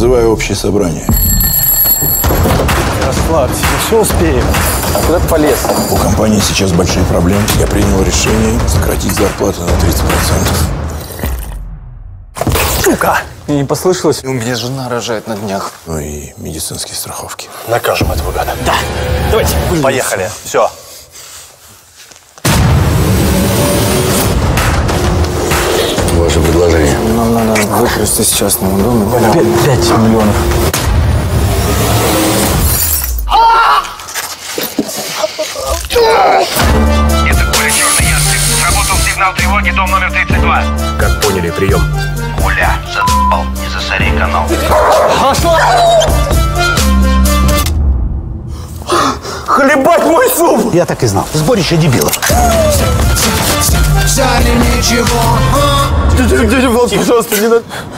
Созываю общее собрание. Расслабься, все успеем. А куда ты полез? У компании сейчас большие проблемы. Я принял решение сократить зарплату на 30%. Сука! Мне не послышалось. У меня жена рожает на днях. Ну и медицинские страховки. Накажем этого гада. Да. Давайте. Поехали. Все. Ваше предложение. Нам надо выкрасть из частного дома 5 миллионов. Это Коля, черный ястреб. Сработал сигнал тревоги, дом номер 32. Как поняли, прием. Коля, за***л, не засори канал. Хлебать мой суп! Я так и знал. Сборище дебилов. Дядя Влад, пожалуйста, не надо.